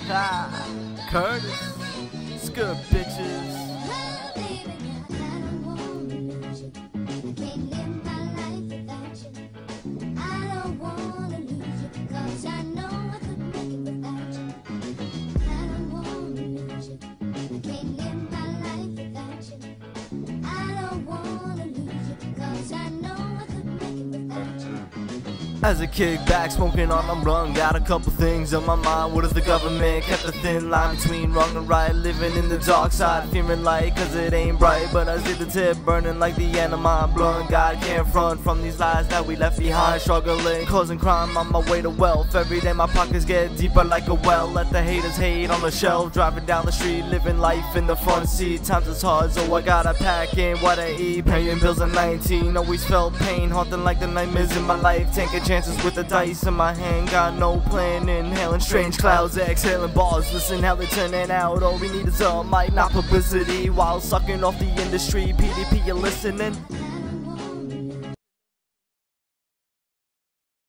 Curtis, it's good, bitches. As a kick back, smoking on my blunt, got a couple things on my mind. What if the government kept a thin line between wrong and right? Living in the dark side, fearing light cause it ain't bright. But I see the tip burning like the end of my blunt. God can't front from these lies that we left behind. Struggling, causing crime on my way to wealth. Every day my pockets get deeper like a well. Let the haters hate on the shelf. Driving down the street, living life in the front seat. Times is hard, so I gotta pack in what I eat. Paying bills at 19, always felt pain, haunting like the nightmares in my life. Taking chances with the dice in my hand, got no plan. Inhaling strange clouds, exhaling bars. Listen how they turning out. All we need is a mic, not publicity. While sucking off the industry, PDP, you listening?